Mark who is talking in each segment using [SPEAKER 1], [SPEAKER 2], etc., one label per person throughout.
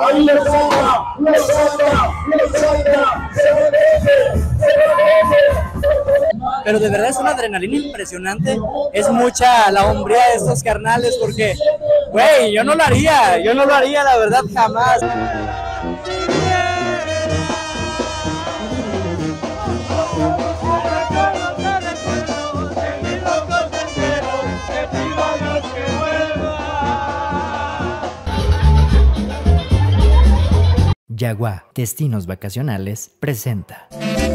[SPEAKER 1] ahí lo saca, se merece.
[SPEAKER 2] Pero de verdad es una adrenalina impresionante, es mucha la hombría de estos carnales porque, güey, yo no lo haría, la verdad, jamás.
[SPEAKER 3] Yaguá Destinos Vacacionales presenta.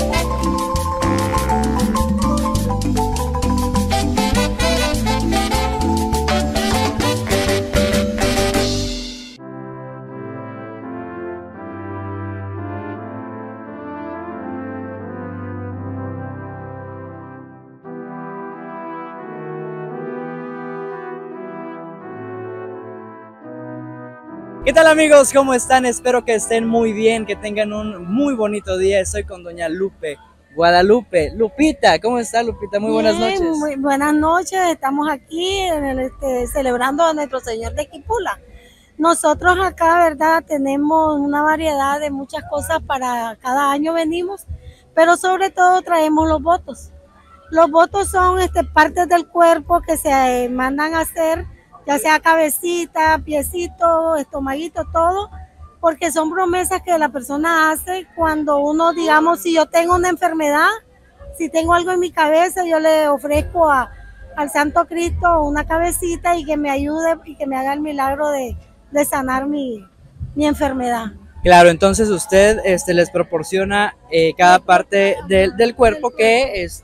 [SPEAKER 2] ¿Qué tal amigos? ¿Cómo están? Espero que estén muy bien, que tengan un muy bonito día. Estoy con doña Lupe Guadalupe. Lupita, ¿cómo está Lupita? Muy buenas noches.
[SPEAKER 4] Muy buenas noches, estamos aquí celebrando a nuestro Señor de Esquipula. Nosotros acá, ¿verdad? Tenemos una variedad de muchas cosas para cada año venimos, pero sobre todo traemos los votos. Los votos son partes del cuerpo que se mandan a hacer, ya sea cabecita, piecito, estomaguito, todo, porque son promesas que la persona hace cuando uno, digamos, si yo tengo una enfermedad, si tengo algo en mi cabeza, yo le ofrezco al Santo Cristo una cabecita y que me ayude y que me haga el milagro de sanar mi enfermedad.
[SPEAKER 2] Claro, entonces usted les proporciona cada parte del cuerpo que
[SPEAKER 4] es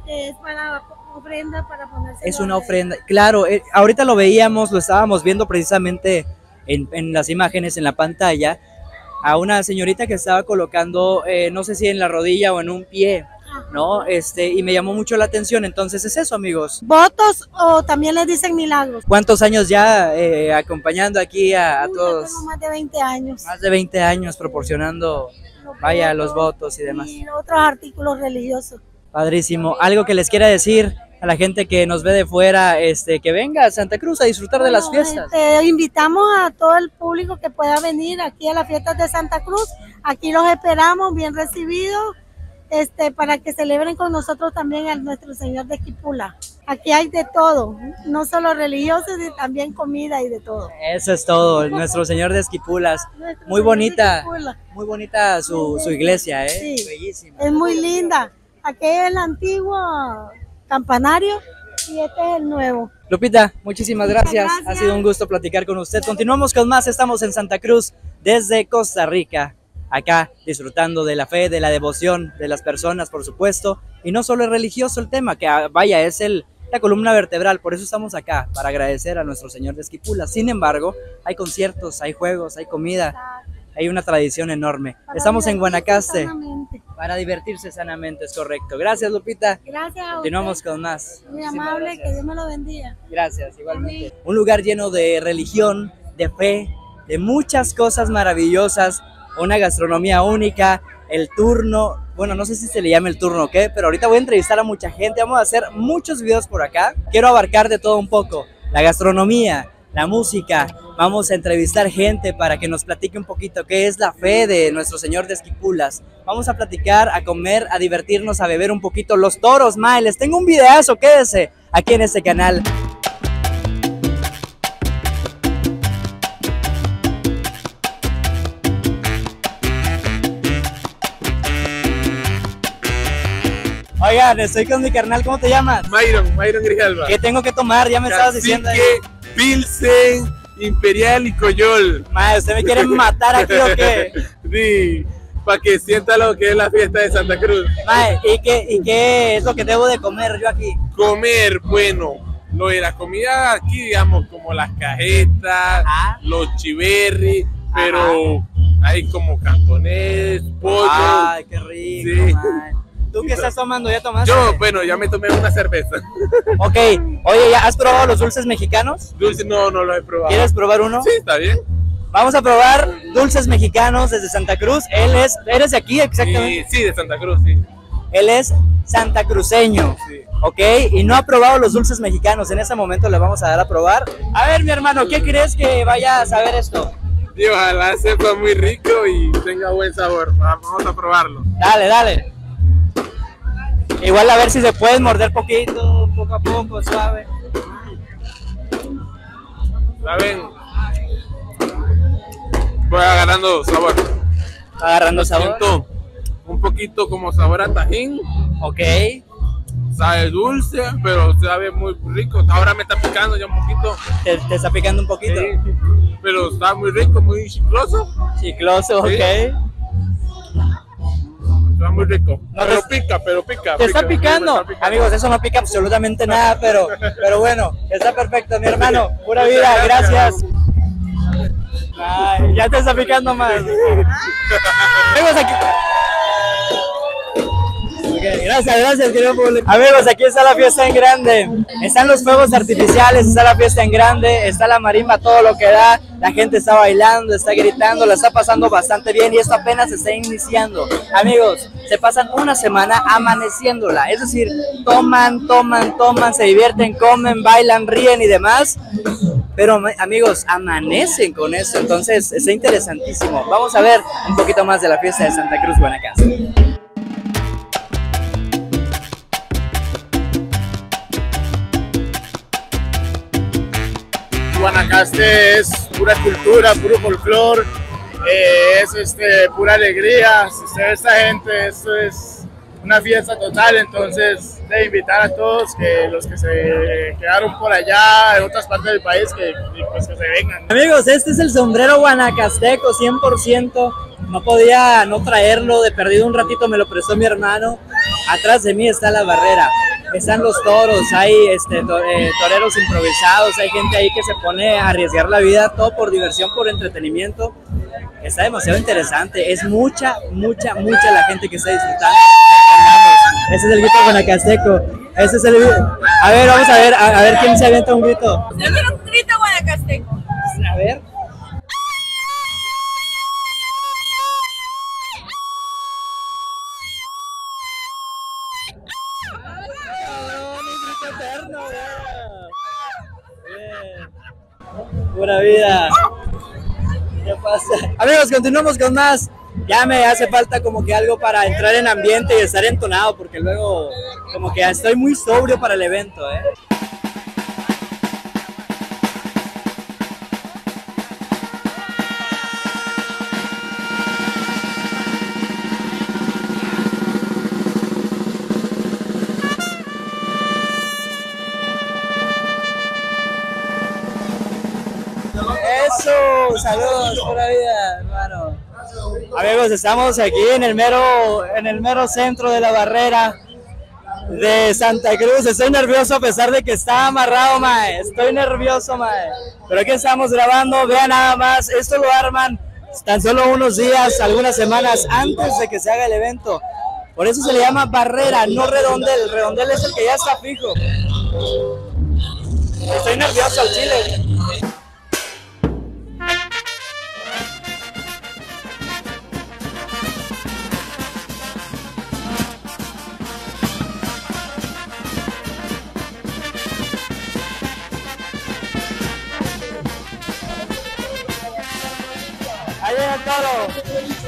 [SPEAKER 4] para ofrenda, para ponerse.
[SPEAKER 2] Es una ofrenda, claro, ahorita lo veíamos, lo estábamos viendo precisamente en las imágenes en la pantalla, a una señorita que estaba colocando, no sé si en la rodilla o en un pie, ¿no? Y me llamó mucho la atención, entonces es eso, amigos.
[SPEAKER 4] Votos o también les dicen milagros.
[SPEAKER 2] ¿Cuántos años ya acompañando aquí a todos?
[SPEAKER 4] Tengo más de 20 años.
[SPEAKER 2] Más de 20 años proporcionando, vaya, los votos y demás.
[SPEAKER 4] Y otros artículos religiosos.
[SPEAKER 2] Padrísimo. ¿Algo que les quiera decir a la gente que nos ve de fuera, que venga a Santa Cruz a disfrutar de las fiestas?
[SPEAKER 4] Invitamos a todo el público que pueda venir aquí a las fiestas de Santa Cruz. Aquí los esperamos, bien recibidos, para que celebren con nosotros también a nuestro Señor de Esquipula. Aquí hay de todo, no solo religiosos, y también comida y de todo.
[SPEAKER 2] Eso es todo, nuestro Señor de Esquipulas. Muy bonita su iglesia,
[SPEAKER 4] Sí,
[SPEAKER 2] bellísima.
[SPEAKER 4] Es muy linda. Aquí es el antiguo campanario y este es el nuevo.
[SPEAKER 2] Lupita, muchísimas gracias.
[SPEAKER 4] Gracias.
[SPEAKER 2] Ha sido un gusto platicar con usted. Continuamos con más, estamos en Santa Cruz desde Costa Rica, acá disfrutando de la fe, de la devoción de las personas, por supuesto, y no solo es religioso el tema, que vaya, es la columna vertebral, por eso estamos acá, para agradecer a nuestro Señor de Esquipula. Sin embargo, hay conciertos, hay juegos, hay comida, hay una tradición enorme. Estamos en Guanacaste. Para divertirse sanamente, es correcto. Gracias, Lupita.
[SPEAKER 4] Gracias a
[SPEAKER 2] Continuamos
[SPEAKER 4] usted.
[SPEAKER 2] con más.
[SPEAKER 4] Muy amable, que Dios me lo bendiga.
[SPEAKER 2] Gracias, igualmente. Un lugar lleno de religión, de fe, de muchas cosas maravillosas, una gastronomía única, el turno, bueno, no sé si se le llama el turno o qué, pero ahorita voy a entrevistar a mucha gente, vamos a hacer muchos videos por acá. Quiero abarcar de todo un poco, la gastronomía, la música, vamos a entrevistar gente para que nos platique un poquito qué es la fe de nuestro Señor de Esquipulas. Vamos a platicar, a comer, a divertirnos, a beber un poquito. Los toros, mae, les tengo un videazo, quédese aquí en este canal. Oigan, estoy con mi carnal, ¿cómo te llamas?
[SPEAKER 5] Myron Grijalva.
[SPEAKER 2] ¿Qué tengo que tomar? Ya me estabas diciendo.
[SPEAKER 5] Pilsen, Imperial y Coyol.
[SPEAKER 2] Mae, ¿usted me quiere matar aquí o qué?
[SPEAKER 5] Sí, para que sienta lo que es la fiesta de Santa Cruz.
[SPEAKER 2] Mae, ¿y qué es lo que debo de comer yo aquí?
[SPEAKER 5] Comer, bueno, lo de la comida aquí, digamos, como las cajetas, los chiverri, pero hay como cantonés, pollo.
[SPEAKER 2] Ay, qué rico,
[SPEAKER 5] sí.
[SPEAKER 2] Mae. ¿Tú qué estás tomando? ¿Ya tomaste?
[SPEAKER 5] Yo, bueno, ya me tomé una cerveza.
[SPEAKER 2] Ok, oye, ¿ya has probado los dulces mexicanos?
[SPEAKER 5] Dulce, no lo he probado.
[SPEAKER 2] ¿Quieres probar uno?
[SPEAKER 5] Sí, está bien.
[SPEAKER 2] Vamos a probar dulces mexicanos desde Santa Cruz. ¿Eres de aquí exactamente?
[SPEAKER 5] Sí, de Santa Cruz, sí.
[SPEAKER 2] Él es santacruceño,
[SPEAKER 5] Sí.
[SPEAKER 2] ¿ok? Y no ha probado los dulces mexicanos. En ese momento le vamos a dar a probar. A ver, mi hermano, ¿qué crees que vaya a saber esto?
[SPEAKER 5] Y ojalá sepa muy rico y tenga buen sabor. Vamos a probarlo.
[SPEAKER 2] Dale, dale. Igual a ver si se pueden morder poquito, poco a poco, suave.
[SPEAKER 5] ¿Saben? Voy agarrando sabor.
[SPEAKER 2] Agarrando sabor.
[SPEAKER 5] Siento un poquito como sabor a tajín.
[SPEAKER 2] Ok.
[SPEAKER 5] Sabe dulce, pero sabe muy rico. Ahora me está picando ya un poquito.
[SPEAKER 2] Te está picando un poquito.
[SPEAKER 5] Sí, pero está muy rico, muy chicloso.
[SPEAKER 2] Chicloso,
[SPEAKER 5] Sí.
[SPEAKER 2] ok.
[SPEAKER 5] Está muy rico.
[SPEAKER 2] No,
[SPEAKER 5] Pero
[SPEAKER 2] pues,
[SPEAKER 5] pica.
[SPEAKER 2] Te está picando.
[SPEAKER 5] Me está picando.
[SPEAKER 2] Amigos, eso no pica absolutamente nada, pero bueno, está perfecto, mi hermano. Pura vida, gracias. Ay, ya te está picando más. Amigos, aquí. Ok, gracias, querido público. Amigos, aquí está la fiesta en grande. Están los fuegos artificiales, está la fiesta en grande, está la marimba, todo lo que da. La gente está bailando, está gritando, la está pasando bastante bien y esto apenas se está iniciando. Amigos, se pasan una semana amaneciéndola, es decir, toman, se divierten, comen, bailan, ríen y demás. Pero amigos, amanecen con eso, entonces está interesantísimo. Vamos a ver un poquito más de la fiesta de Santa Cruz, Guanacaste.
[SPEAKER 1] Guanacaste es pura cultura, puro folclor, es pura alegría. Si usted ve esta gente, esto es una fiesta total, entonces de invitar a todos, que los que se quedaron por allá en otras partes del país, pues que se vengan.
[SPEAKER 2] Amigos, este es el sombrero guanacasteco 100%, no podía no traerlo, de perdido un ratito me lo prestó mi hermano. Atrás de mí está la barrera, están los toros, hay toreros improvisados, hay gente ahí que se pone a arriesgar la vida, todo por diversión, por entretenimiento. Está demasiado interesante, es mucha la gente que está disfrutando. Ese es el grito guanacasteco, ese es el... A ver, vamos a ver quién se avienta un grito.
[SPEAKER 6] Yo quiero un grito guanacasteco.
[SPEAKER 2] A ver. Pura vida. ¿Qué pasa? Amigos, continuamos con más. Ya me hace falta como que algo para entrar en ambiente y estar entonado, porque luego como que estoy muy sobrio para el evento, Eso, saludos, pura vida, hermano. Amigos, estamos aquí en el mero centro de la barrera de Santa Cruz. Estoy nervioso a pesar de que está amarrado, mae. Estoy nervioso, mae. Pero aquí estamos grabando, vean nada más, esto lo arman tan solo unos días, algunas semanas antes de que se haga el evento. Por eso se le llama barrera, no redondel. El redondel es el que ya está fijo. Estoy nervioso al chile. Ahí viene el toro.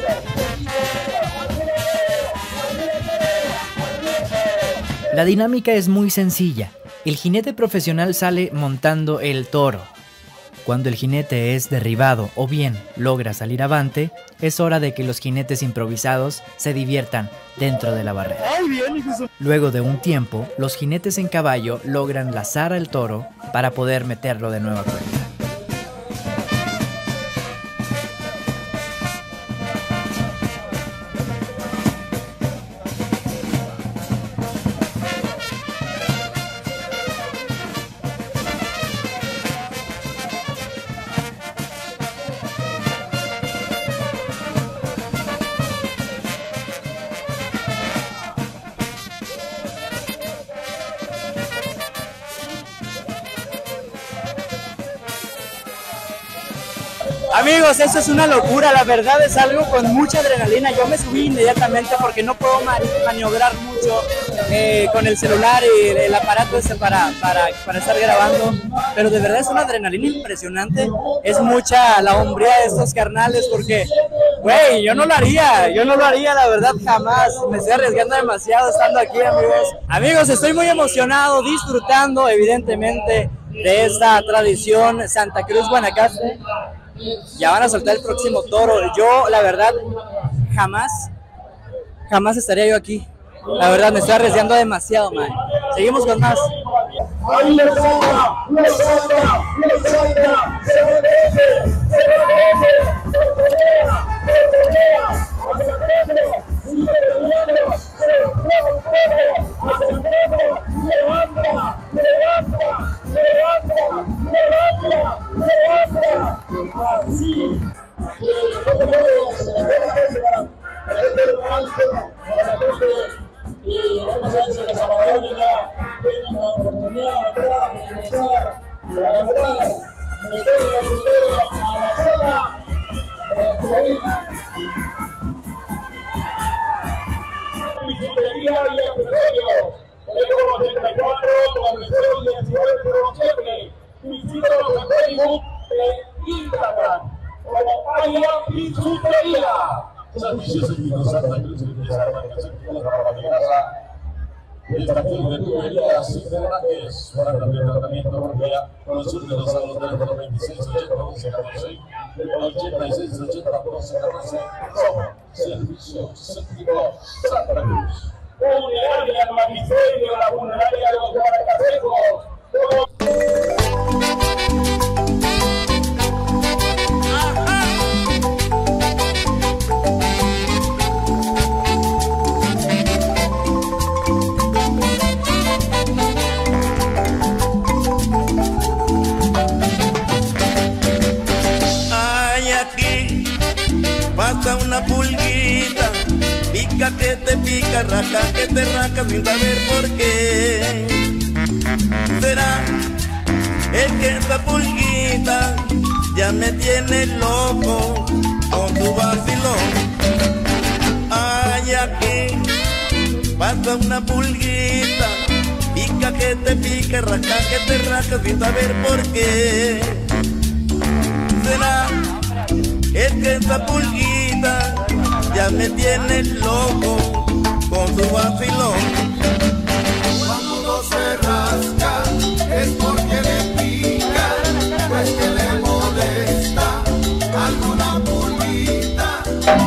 [SPEAKER 3] La dinámica es muy sencilla. El jinete profesional sale montando el toro. Cuando el jinete es derribado o bien logra salir avante, es hora de que los jinetes improvisados se diviertan dentro de la barrera. Luego de un tiempo, los jinetes en caballo logran lazar al toro para poder meterlo de nueva cuenta.
[SPEAKER 2] Amigos, eso es una locura, la verdad es algo con mucha adrenalina. Yo me subí inmediatamente porque no puedo maniobrar mucho. con el celular y el aparato ese para estar grabando, pero de verdad es una adrenalina impresionante, es mucha la hombría de estos carnales porque, güey, yo no lo haría, la verdad jamás, me estoy arriesgando demasiado estando aquí, amigos. Amigos, estoy muy emocionado, disfrutando evidentemente de esta tradición Santa Cruz Guanacaste. Ya van a soltar el próximo toro. Yo, la verdad, jamás estaría yo aquí. La verdad, me estoy arriesgando demasiado, man. Seguimos con más.
[SPEAKER 7] Pasa una pulguita, pica que te pica, raca que te raca sin saber por qué. Será es que esa pulguita ya me tiene loco con tu vacilón. Ay, aquí pasa una pulguita, pica que te pica, raca que te raca sin saber por qué. Será es que esa pulguita ya me tiene loco con su vacilón.
[SPEAKER 8] Cuando uno se rasca es porque le pica, pues que le molesta alguna pulguita.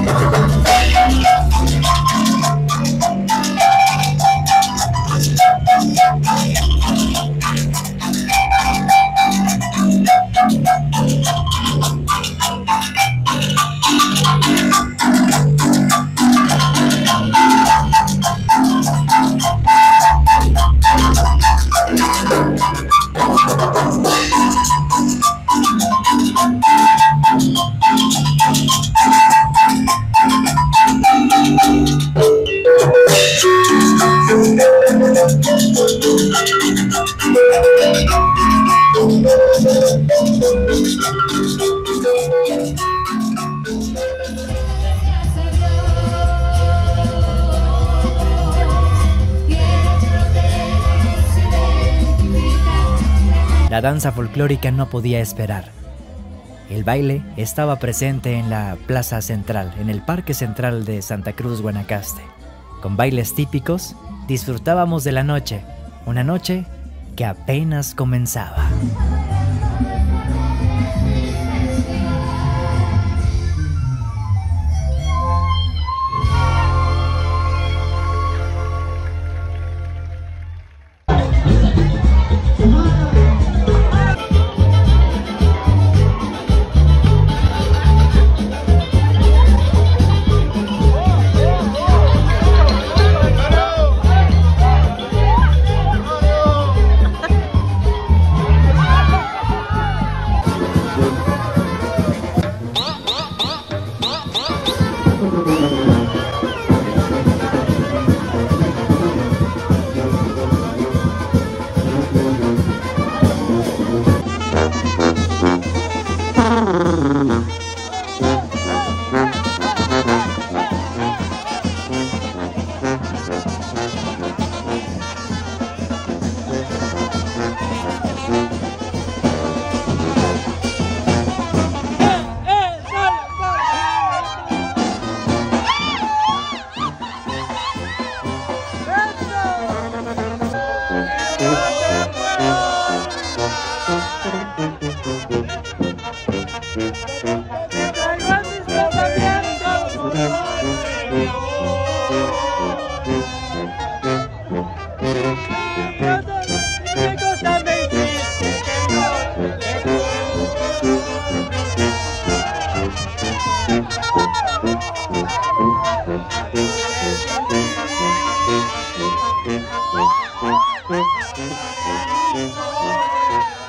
[SPEAKER 3] La danza folclórica no podía esperar. El baile estaba presente en la plaza central, en el Parque Central de Santa Cruz, Guanacaste. Con bailes típicos, disfrutábamos de la noche, una noche que apenas comenzaba.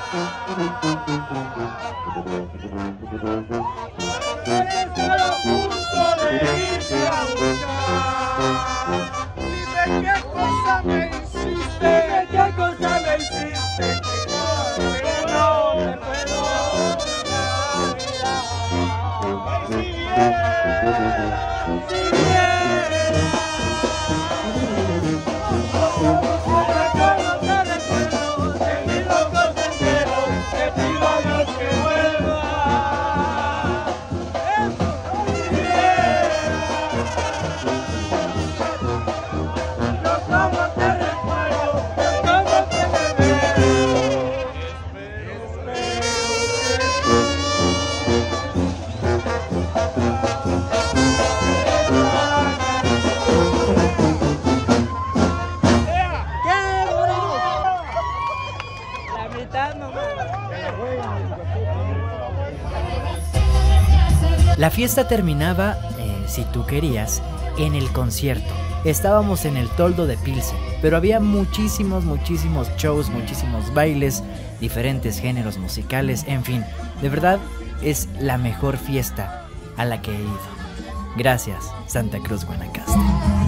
[SPEAKER 3] La fiesta terminaba, si tú querías, en el concierto. Estábamos en el toldo de Pilsen, pero había muchísimos shows, muchísimos bailes, diferentes géneros musicales, en fin, de verdad es la mejor fiesta a la que he ido. Gracias, Santa Cruz, Guanacaste.